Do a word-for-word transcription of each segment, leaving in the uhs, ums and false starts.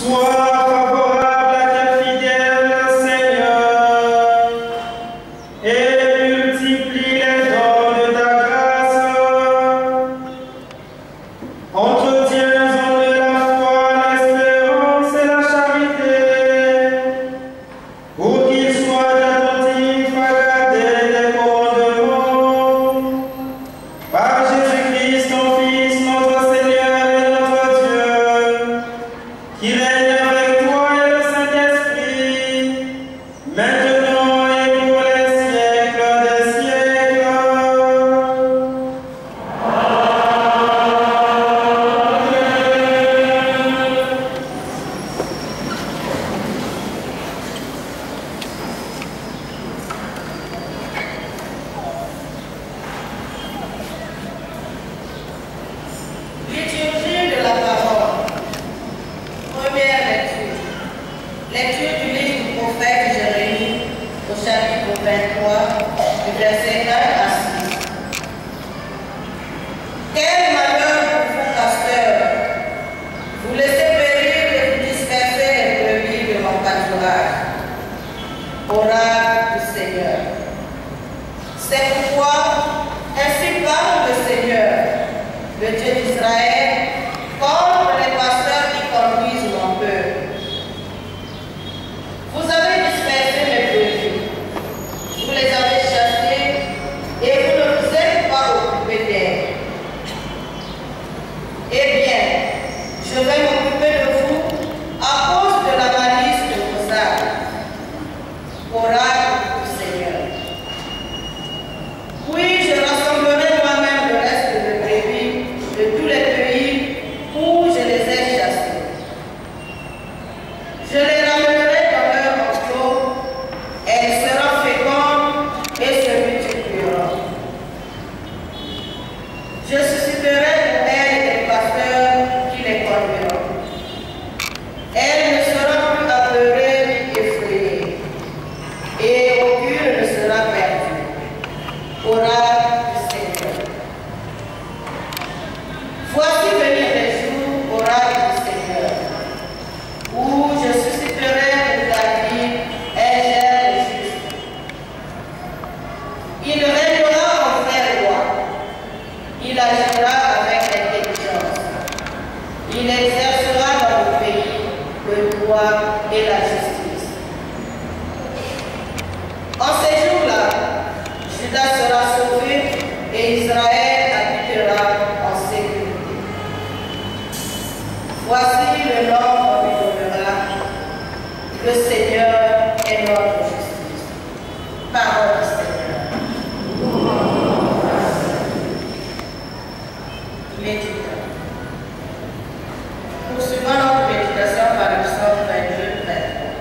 Poursuivons notre méditation par le psaume vingt-deux, vingt-trois.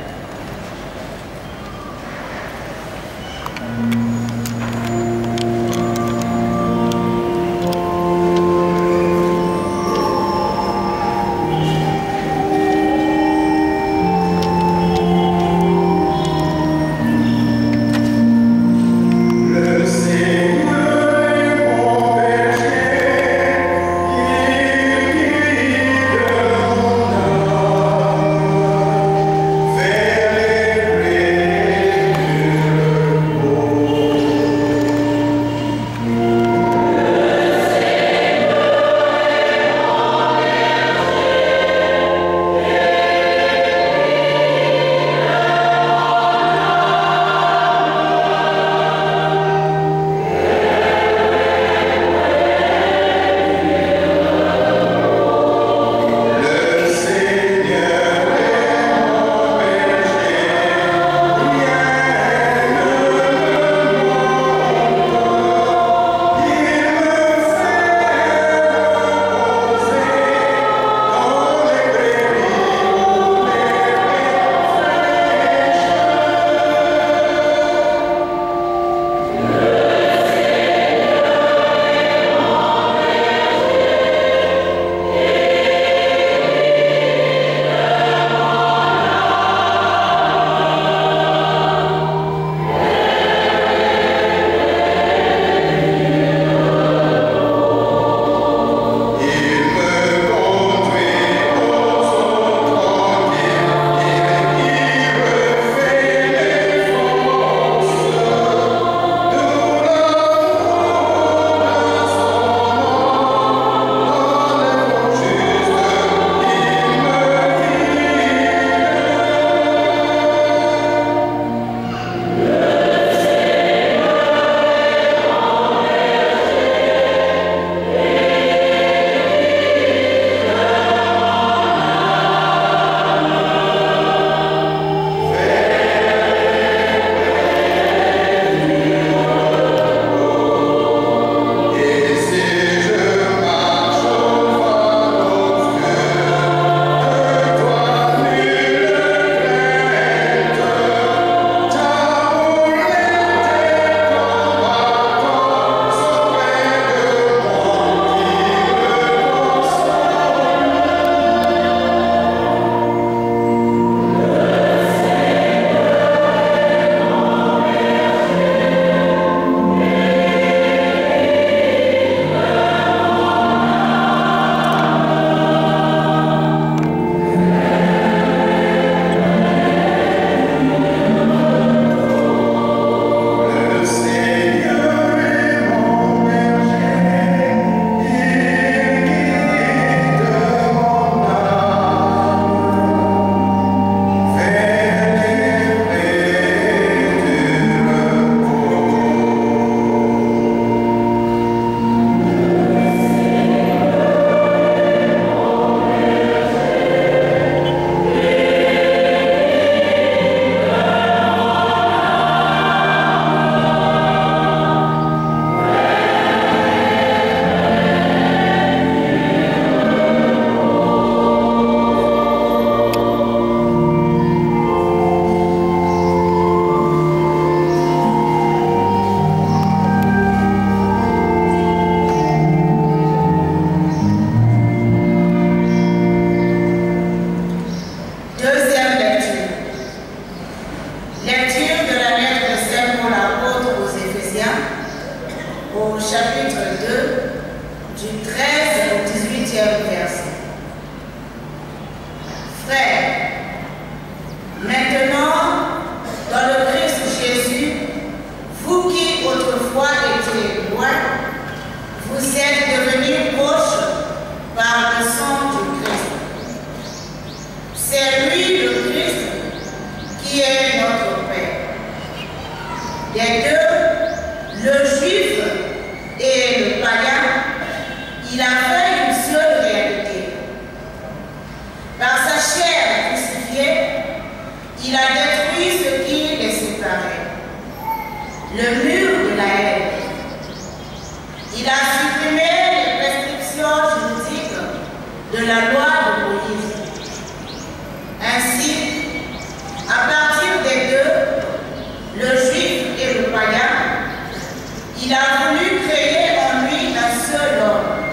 de la loi de Moïse. Ainsi, à partir des deux, le juif et le païen, il a voulu créer en lui un seul homme,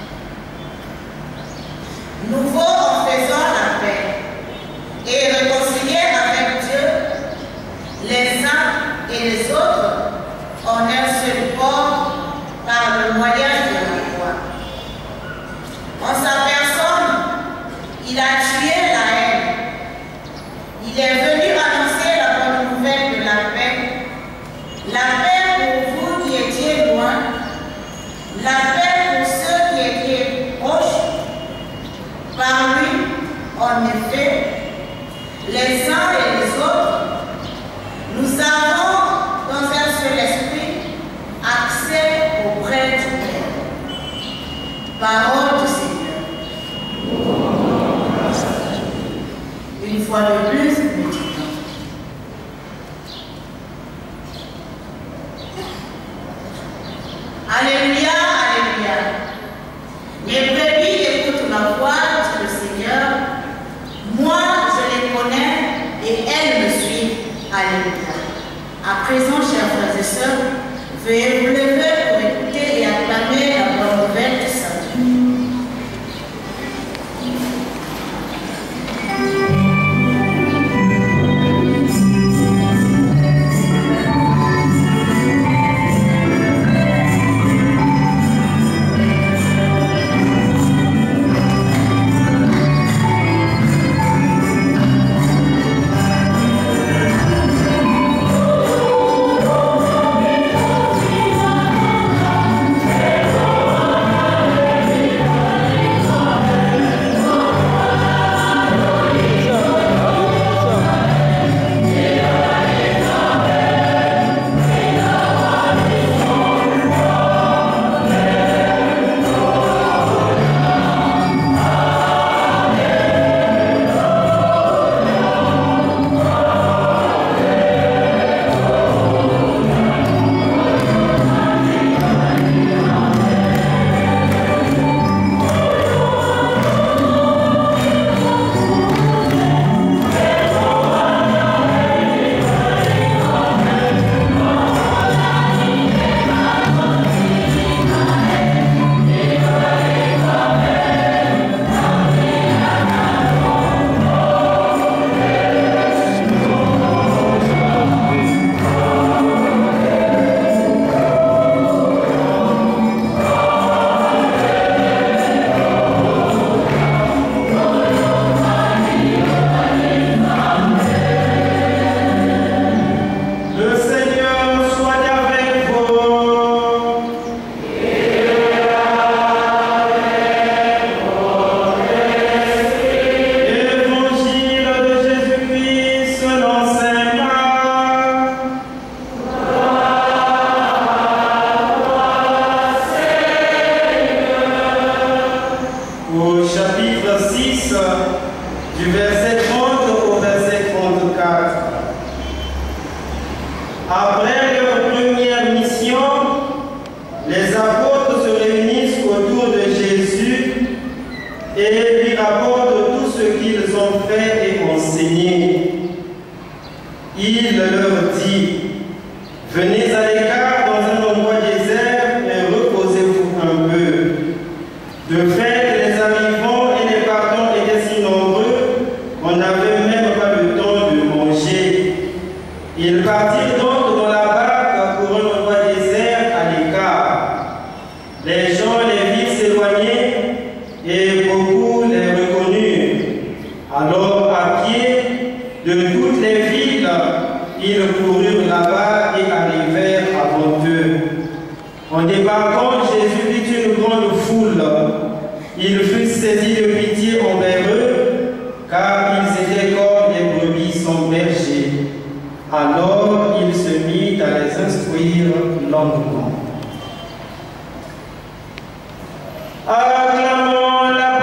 nouveau en faisant la paix, et réconcilier avec Dieu les uns et les autres en un seul corps par le moyen de la foi. En sa personne, il a tué la haine. Il est venu annoncer la bonne nouvelle de la paix. La paix pour vous qui étiez loin, la paix pour ceux qui étaient proches. Par lui, en effet, les uns et les autres, nous avons dans un seul esprit accès auprès du Père. Parole du Seigneur. Une fois de plus, méditons. Alléluia, alléluia. Mes brebis écoutent ma voix, dit le Seigneur. Moi, je les connais et elles me suivent. Alléluia. À présent, chers frères et sœurs, veuillez vous lever pour écouter et acclamer la bonne nouvelle du salut. Acclamons la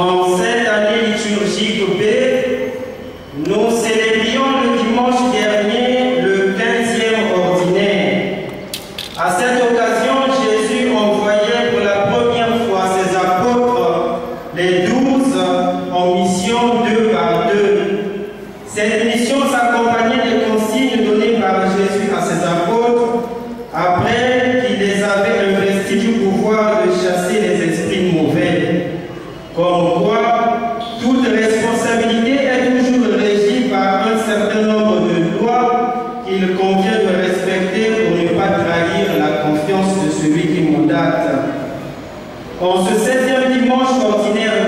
En cette année liturgique B, nous célébrions le dimanche dernier le quinzième ordinaire. À cette occasion, Jésus envoyait pour la première fois ses apôtres, les douze, en mission deux par deux. Cette mission s'accompagnait des consignes données par Jésus à ses apôtres après qu'il les avait investis du pouvoir de chasser les esprits mauvais. Comme quoi, toute responsabilité est toujours régie par un certain nombre de lois qu'il convient de respecter pour ne pas trahir la confiance de celui qui mandate. En ce septième dimanche ordinaire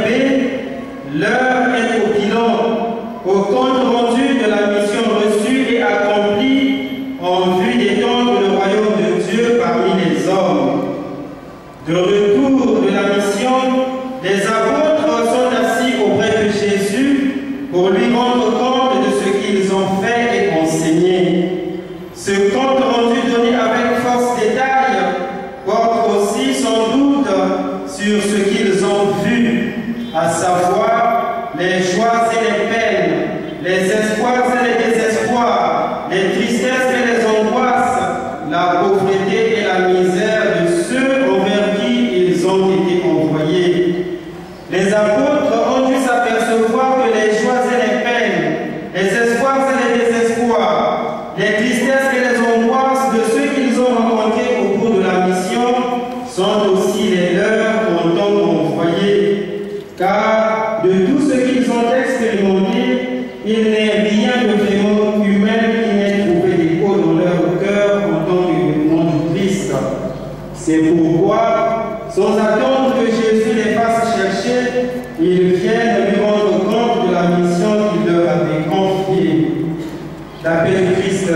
B, l'heure est au bilan, au compte rendu de la mission reçue et accomplie en vue d'étendre le royaume de Dieu parmi les hommes. De retour de la mission, les apôtres sont assis auprès de Jésus pour lui rendre compte de ce qu'ils ont fait et enseigné. Ce compte rendu donné avec force détail porte aussi sans doute sur ce qu'ils ont vu, à savoir les joies et les peines, les espoirs et les désespoirs, les tristesses et les angoisses, la pauvreté et la misère de ceux envers qui ils ont été envoyés. Les apôtres ont dû s'apercevoir que les joies et les peines, les espoirs et les désespoirs, les tristesses et les angoisses de ceux qu'ils ont rencontrés au cours de la mission sont aussi les leurs en tant qu'envoyés. Car de tout ce qu'ils ont expérimenté, il n'est rien de vraiment humain qui n'ait trouvé d'écho dans leur cœur en tant qu'événement du Christ. C'est pourquoi, sans attendre que Jésus les fasse chercher, ils viennent lui rendre compte de la mission qu'il leur avait confiée. La paix du Christ.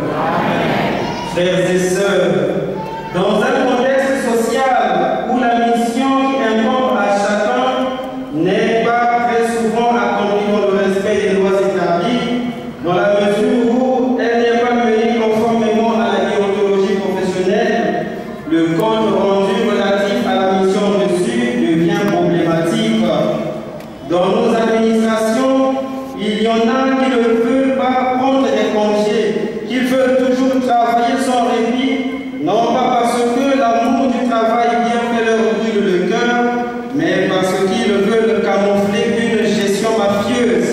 Amen. Frères et sœurs, dans un contexte social où la mission qui incombe à chacun n'est pas très souvent accomplie dans le respect des lois établies, dans la mesure où elle n'est pas menée conformément à la déontologie professionnelle, le compte rendu relatif à la mission reçue devient problématique. Dans nos administrations, il y en a qui ne veulent pas prendre des congés, qui veulent toujours travailler sans répit, non pas parce que l'amour du travail bien fait leur brûle le cœur, mais parce qu'ils veulent camoufler une gestion mafieuse,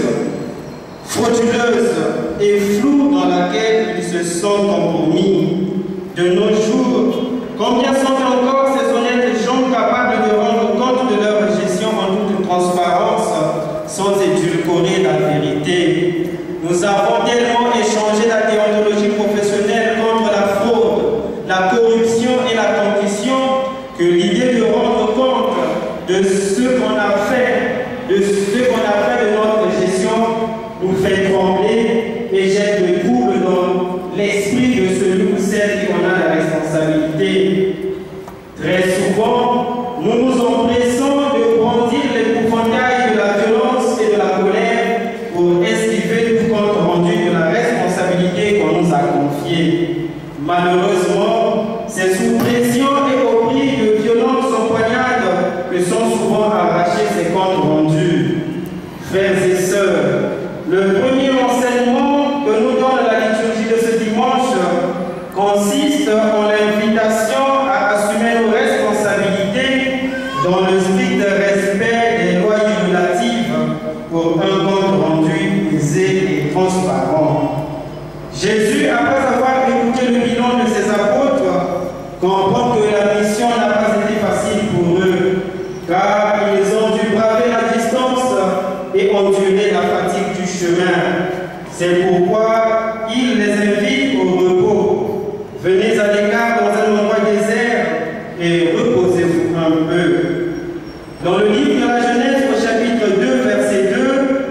frauduleuse et floue dans laquelle ils se sont compromis. De nos jours, combien sont encore ces honnêtes gens capables de rendre compte de leur gestion en toute transparence, sans édulcorer la vérité? Nous avons tellement échangé la déontologie professionnelle contre la fraude, la corruption et la condition que l'idée de rendre compte de ce qu'on a fait, de ce qu'on a fait de notre gestion, nous fait trembler et jette le trouble dans l'esprit de celui ou celle qui en a la responsabilité. Très souvent, nous nous empressons de brandir l'épouvantail de la violence et de la colère pour esquiver tout compte rendu de la responsabilité qu'on nous a confiée. Malheureusement, c'est sous pression et au prix de violentes empoignades que sont souvent arrachés ces comptes rendus. Frères et sœurs, le premier enseignement que nous donne la liturgie de ce dimanche consiste en l'invitation à assumer nos responsabilités dans le strict respect des lois régulatives pour un compte rendu aisé et transparent. Jésus, après avoir écouté le bilan de ses apôtres, comprend que la mission n'a pas été facile pour eux, car ils ont dû braver la distance et endurer la fatigue du chemin. C'est pourquoi il les invite au repos. Venez à l'écart dans un endroit désert et reposez-vous un peu. Dans le livre de la Genèse, au chapitre deux, verset deux,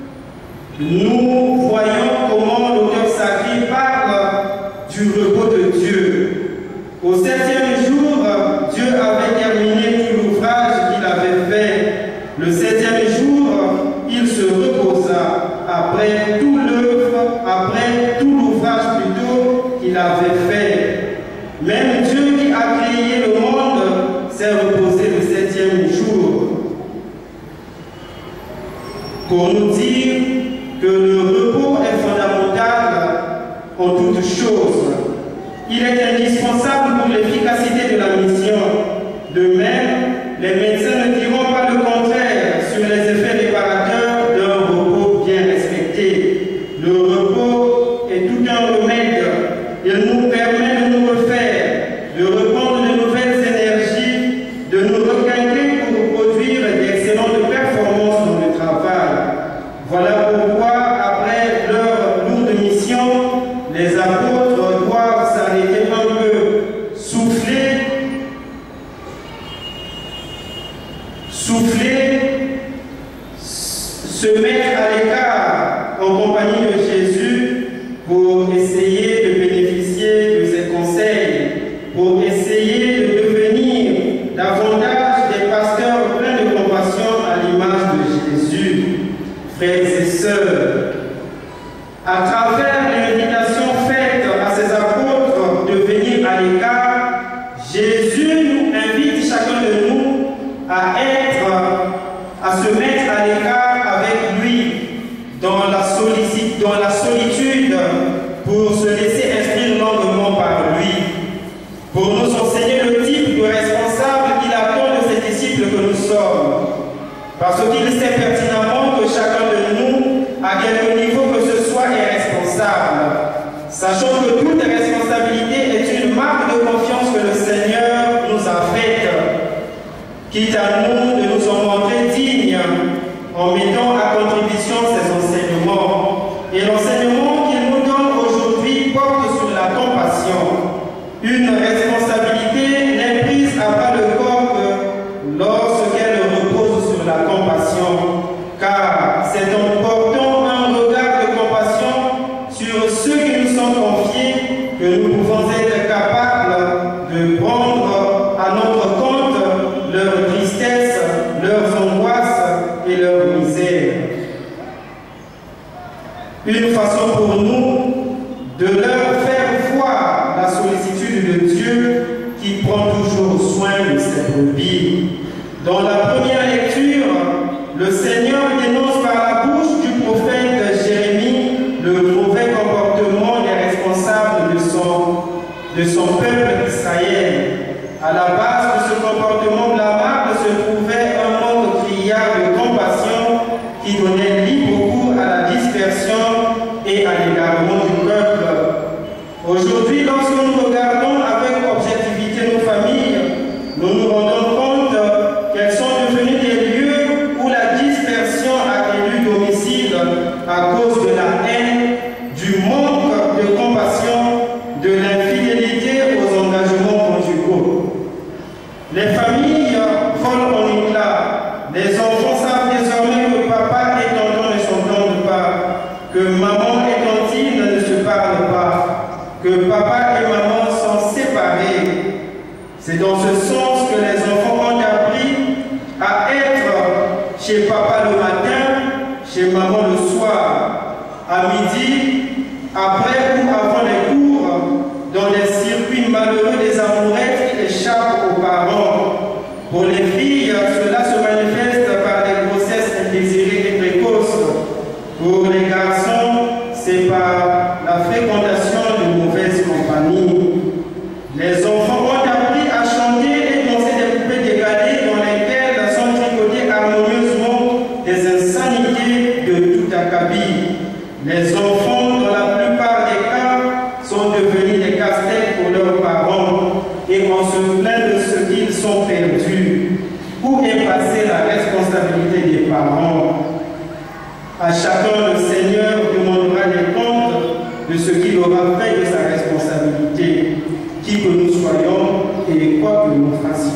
nous voyons comment l'auteur sacré parle du repos de Dieu. Au septième jour, Dieu avait terminé tout l'ouvrage qu'il avait fait. Le septième jour, il se reposa après toute l'œuvre pour nous dire que le repos est fondamental en toutes choses. Il est indispensable pour l'efficacité de la mission. De même, les médecins ne diront pas le contraire sur les effets réparateurs d'un repos bien respecté. Le repos est tout un remède. Il nous permet de nous refaire, de reprendre de nouvelles énergies, de nous requinquer pour produire d'excellentes performances dans le travail. Voilà pourquoi, après leur lourde mission, les apôtres doivent s'arrêter un peu, souffler, souffler, se mettre à l'écart en compagnie de Jésus pour essayer de bénéficier de ses conseils, pour essayer de devenir davantage des pasteurs pleins de compassion à l'image de Jésus. Frères et sœurs, à travers l'invitation faite à ses apôtres de venir à l'écart, Jésus nous invite chacun de nous à être, à se mettre à l'écart avec lui dans la, sollicite, dans la solitude pour se laisser instruire longuement par lui, pour nous enseigner le type de responsable qu'il attend de ses disciples que nous sommes. Parce qu'il sait pertinemment que chacun de nous, à quelque niveau que ce soit, est responsable. Sachant que toute responsabilité est une marque de confiance que le Seigneur nous a faite, quitte à nous de nous en montrer dignes en mettant à contribution ses enseignements. Et l'enseignement qu'il nous donne aujourd'hui porte sur la compassion. Une responsabilité n'est prise à bas le corps que lorsqu'elle repose sur la compassion, car c'est en portant un regard de compassion sur ceux qui nous sont confiés que nous pouvons être capables de prendre à notre compte leur tristesse, leurs angoisses et leurs misères. Une façon pour nous de leur faire voir la sollicitude de Dieu qui prend toujours soin de ses brebis. Dans la première lecture, le Seigneur dénonce par la bouche du prophète Jérémie le mauvais comportement des responsables de son, de son peuple Israël. À la base de ce comportement blâmable se trouvait un manque criard de compassion qui donnait libre cours à la dispersion et à l'égarement du peuple. Aujourd'hui, lorsque nous regardons avec objectivité nos familles, nous nous rendons compte qu'elles sont devenues des lieux où la dispersion a élu domicile à cause de la haine, du manque de compassion, de l'infidélité aux engagements conjugaux. Les familles volent en éclats. Les enfants savent désormais que papa et tonton ne s'entendent pas, que maman et tantine ne se parlent pas, que papa et maman sont séparés. C'est dans ce sens que les enfants ont appris à être chez papa le matin, chez maman le soir, à midi, après ou avant les cours, dans les circuits malheureux des amourettes qui échappent aux parents. Pour les filles, cela se manifeste par des grossesses indésirées et précoces. Pour les garçons, c'est par la fréquentation de mauvaises compagnies. Les enfants ont appris à chanter et danser des poupées décalées dans lesquelles sont tricotées harmonieusement des insanités de tout acabit. Les enfants, dans la plupart des cas, sont devenus des casse-têtes pour leurs parents et on se plaint de ce qu'ils sont perdus. Où est passée la responsabilité des parents? À chacun, le Seigneur demandera des comptes de ce qu'il aura fait de sa responsabilité, qui que nous soyons et quoi que nous fassions.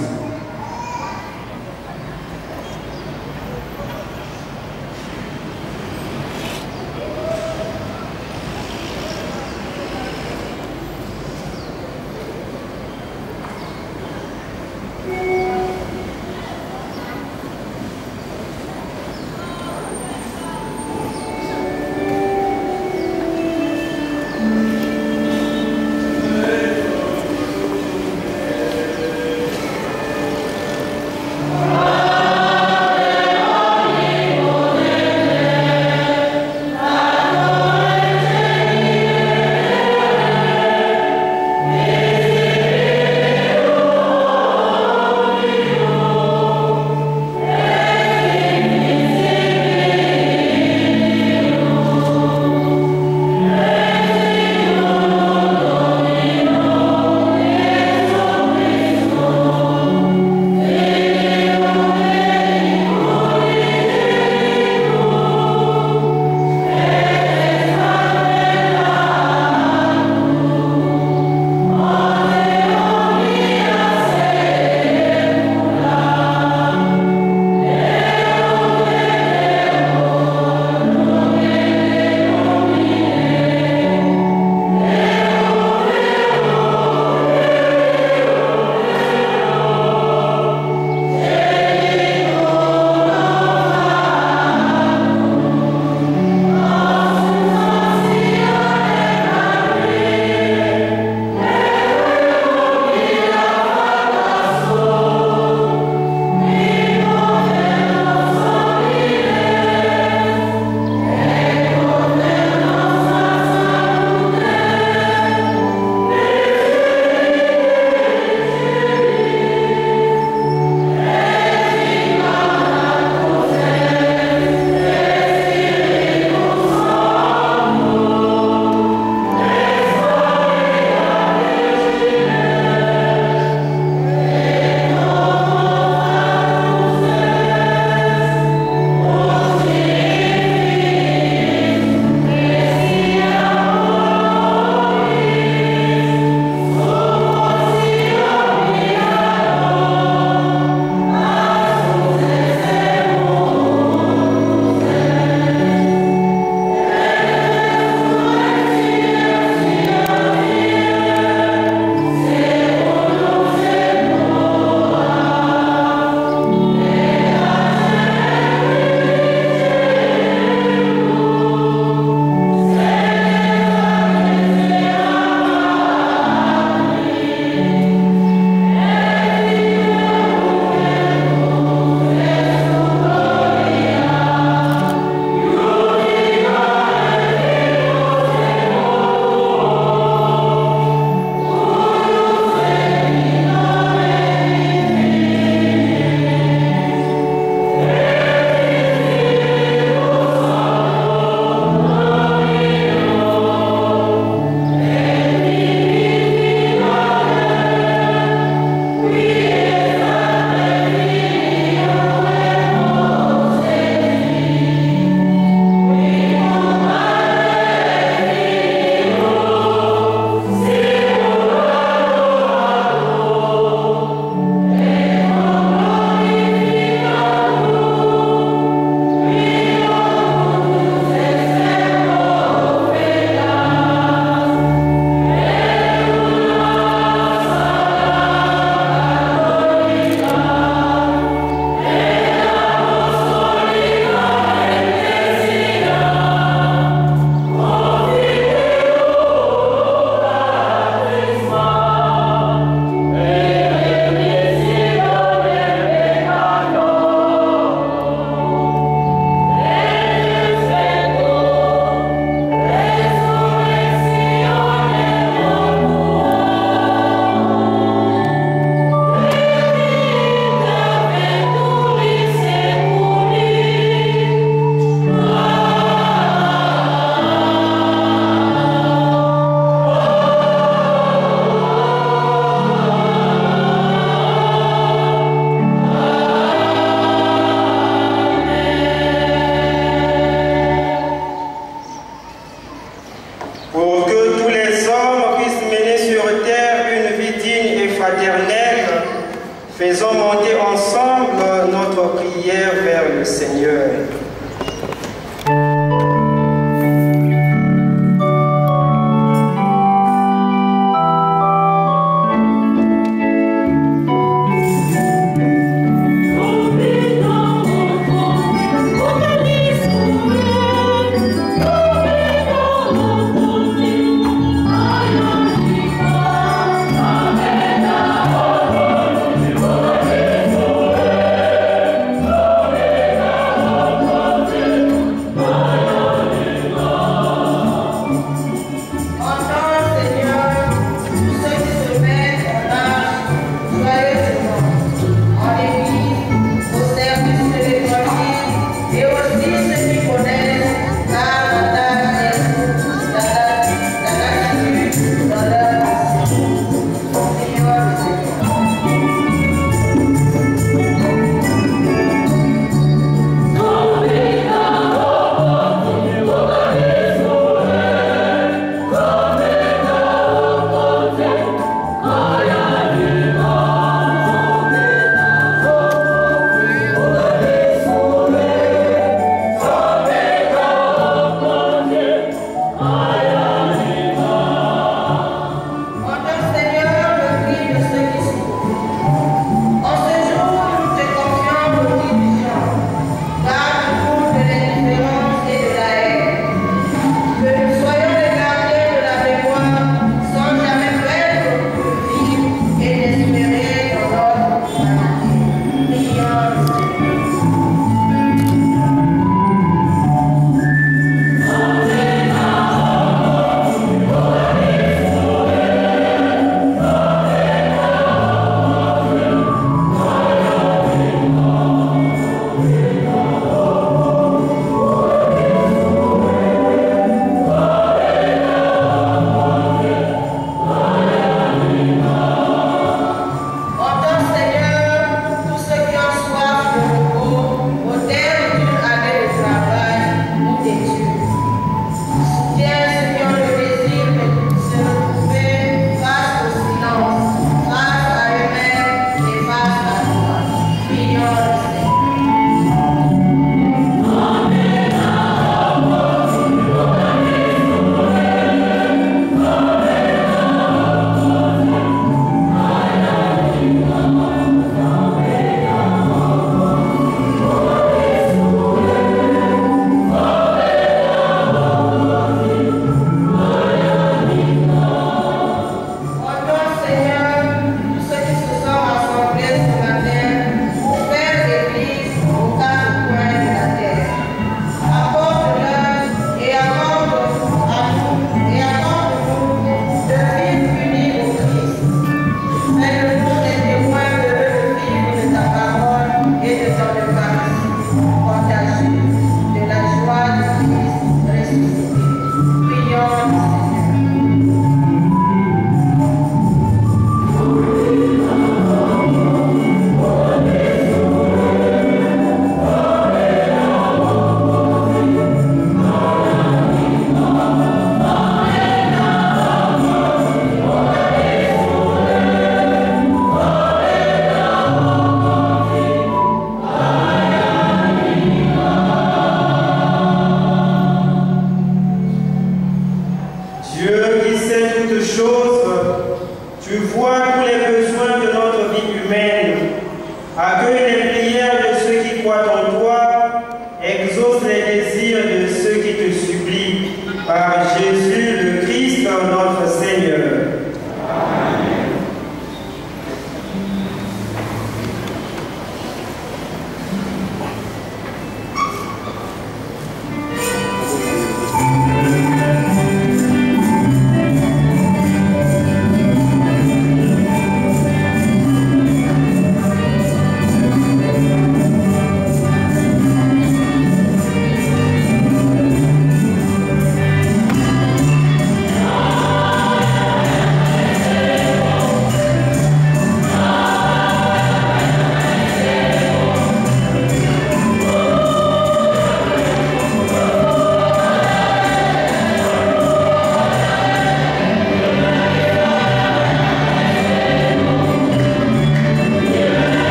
plaisir de ceux qui te supplient, par Jésus le Christ, notre Seigneur.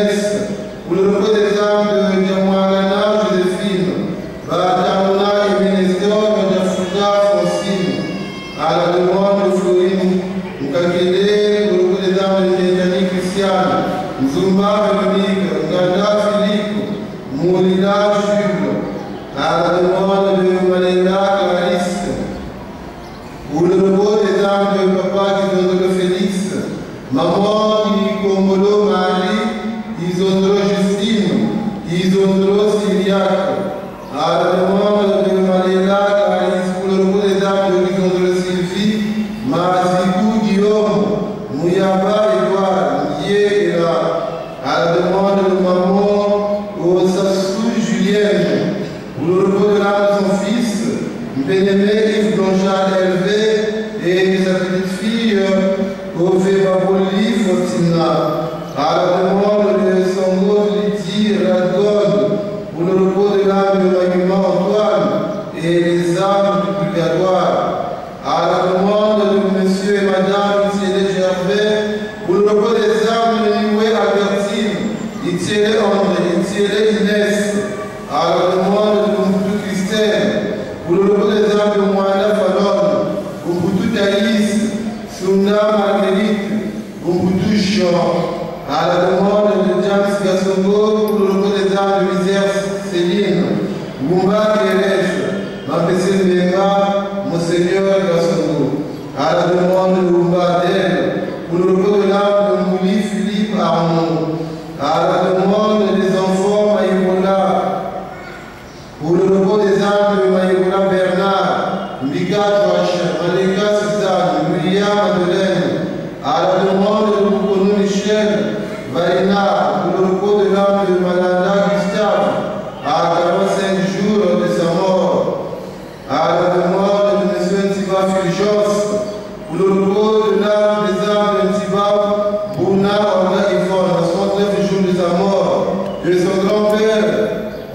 Pour le repos des âmes de Diamouagana, Joséphine, Badamona et bien-aimé Yves Blanchard Hervé et sa petite fille Ove Baboli Faustina. À la demande de Sango Lydie Radon pour le repos de l'âme de Maguima Antoine et les âmes du purgatoire. À la demande de monsieur et madame Itiélé Gervais pour le repos des âmes de Nioué Albertine, Itiélé André, Itiélé Inès. À la demande de Mouboutou Christelle pour le repos des âmes de Moana Fallon, Mouboutou Thaïs, Souna Marguerite, Mouboutou Jean. À la demande de James Gassongo pour le repos des âmes de Misère Céline, Goumba Guérèche, Mapessé Mbemba, Monseigneur Gassongo. À la demande de Goumba Adèle pour le repos de l'âme de Mouli Philippe Armand. À la demande des enfants Maïbola pour le repos des âmes de Maïbola Bernard, Mbika Joachim, Malika Suzanne, William Madeleine. À la demande de Boukonou Michel Valina pour le repos de l'âme de Malanda Gustave à quarante-cinq jours de sa mort. À la demande de M. Ntiba Fulgence pour le repos de l'âme des âmes de Ntiba Bouna Olga Yvonne à soixante-neuf jours de sa mort. De son grand-père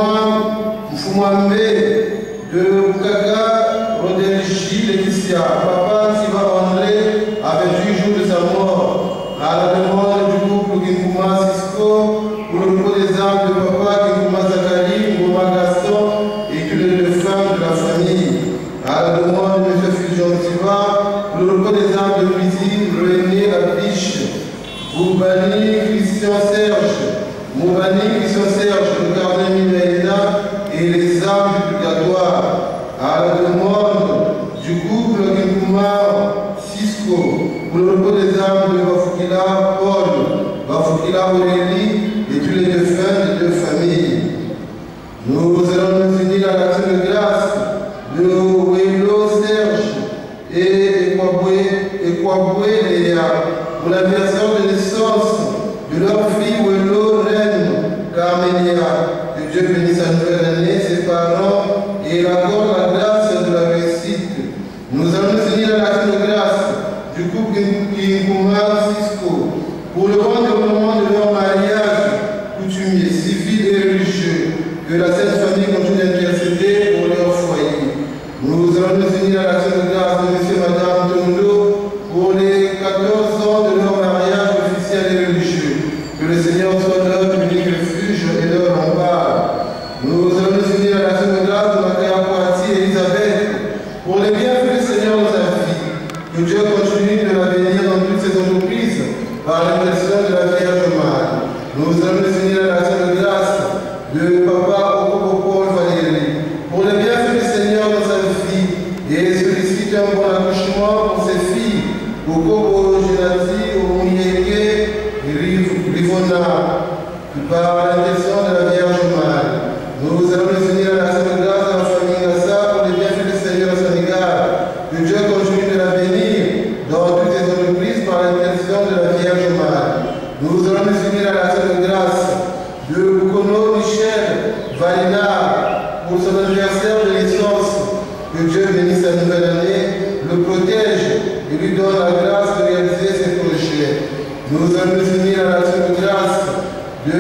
Mfoumouambe de Bukaka Rodelji Laetitia. Papa Ntiba André à vingt-huit jours de sa mort. À la demande du couple Kinkouma Cisco pour le repos des âmes de papa Kinkouma Zakari, Ngouma Gaston et toutes les deux femmes de la famille. À la demande de M. Fulgence Ntiba pour le repos des âmes de Midi, René Lapiche, Boubani Christian Serge, Moubani Christian Serge, le cardinal Minaïna et les âmes du purgatoire. À la demande du couple Kinkouma Cisco pour le repos des âmes de Bafukila Paul, Bafukila Aurélie et tous les défunts des deux familles. Nous allons nous unir à l'action de grâce de Welo Serge et Ekwaboué Léa pour l'anniversaire de naissance de leur fille Welo Reine Carmélia. Que Dieu bénisse sa nouvelle année, ses parents et accorde la grâce de la réussite. Nous allons nous unir à l'action de grâce du couple Kinkouma Cisco pour le grand développement de leur mariage coutumier, civil et religieux. Que la Sainte Famille continue d'intercéder pour leur foyer. Nous allons nous unir à l'action de grâce de M. et Mme Tondo pour les quatorze ans de leur mariage officiel et religieux. Que le Seigneur soit leur unique refuge et leur rempart. Nous allons nous unir à l'action de grâce de Maria Poitiers et Elisabeth pour les bienfaits du Seigneur dans sa vie. Que Dieu continue de la bénir dans toutes ses entreprises par l'intercession de la Vierge Marie. Nous allons nous unir à l'action de grâce de Papa Okobo Paul Valérie pour les bienfaits du Seigneur dans sa vie et sollicite un bon accouchement pour ses filles Okobo Genati, Omuyeke et Rivona par l'intercession de la Vierge Marie. Nous allons nous unir à l'action de grâce de la famille Gassa pour les bienfaits du Seigneur dans son égard. Que Dieu continue de la bénir dans toutes ses entreprises par l'intercession de la Vierge Marie. Nous allons nous unir à l'action de grâce de Boukono Michel Valina pour son anniversaire de naissance. Que Dieu bénisse sa nouvelle année, le protège et lui donne la grâce de réaliser ses projets. Nous allons nous unir à l'action de grâce de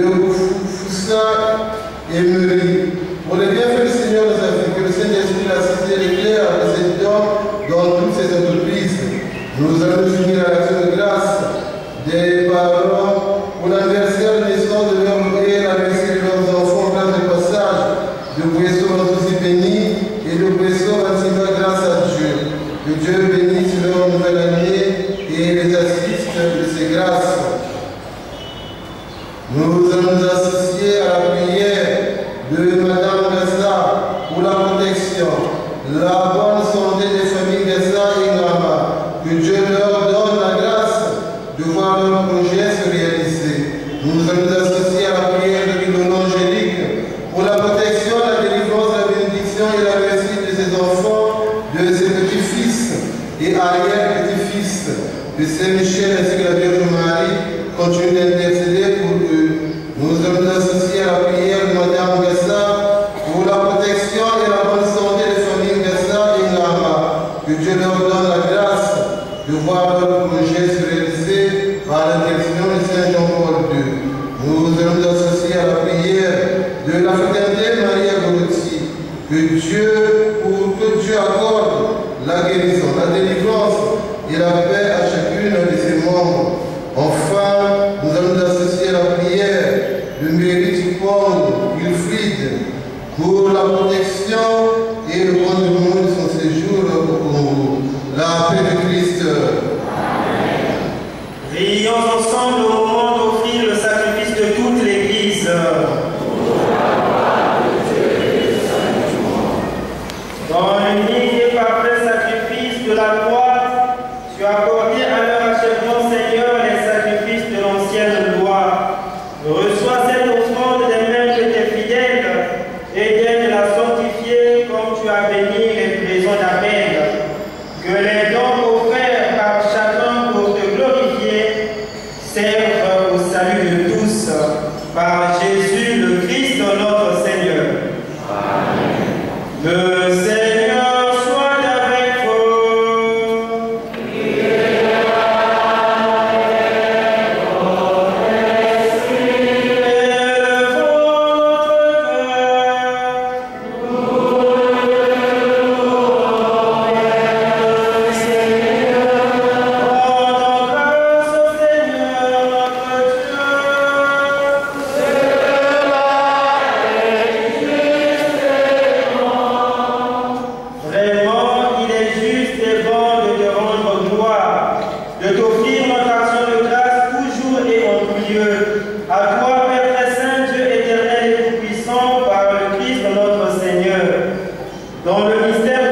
Foussa et Muri pour les bienfaits du Seigneur dans sa vie. Que le Saint-Esprit l'assiste et l'éclaire de cet homme dans toutes ses entreprises. Nous allons nous unir à l'action de grâce des parents pour l'anniversaire de naissance de leur et la réussite de leurs enfants en classe de passage de Bouesso Antossi Béni et de Bouesso Antiba grâce à Dieu. Que Dieu bénisse leur nouvelle année et les assiste de ses grâces. Nous allons nous associer à la prière de Madame Gassa pour la protection, la bonne santé des familles Gassa et Ngama. Que Dieu leur donne la grâce de voir leurs projets se réaliser. Nous allons nous associer à la prière de Guillaume Angélique pour la protection, la délivrance, la bénédiction et la réussite de ses enfants, de ses petits-fils et arrière-petits-fils, de Saint-Michel ainsi que la Vierge Marie. Continue d'intercéder pour eux. Nous allons nous associer à la prière de Madame Gassa pour la protection et la bonne santé des familles Gassa. Dieu leur donne la grâce de voir leur projet se réaliser par l'intercession de Saint Jean-Paul deux. Nous allons nous associer à la prière de la fraternité Maria Golotti. Que Dieu, pour que Dieu accorde la guérison, la délivrance et la paix à chacune de ses membres. Enfin, nous allons nous associer à la prière de Mérite Paul Wilfried pour la protection et le bon déroulement de son séjour au Congo. La paix de Christ. Amen. Prions ensemble au moment d'offrir le sacrifice de toute l'Église. Dans l'unique et parfait sacrifice de la croix, tu as accordé à leur achèvement, Seigneur, les sacrifices de l'ancienne loi. Reçois cette offrande des mains de tes fidèles et d'aide la sanctifier comme tu as béni les présents d'Abel. Que les dons offerts par chacun pour te glorifier servent au salut de tous. Par Jésus le Christ notre Seigneur. Amen. Le Seigneur soit avec vous. Dans le mystère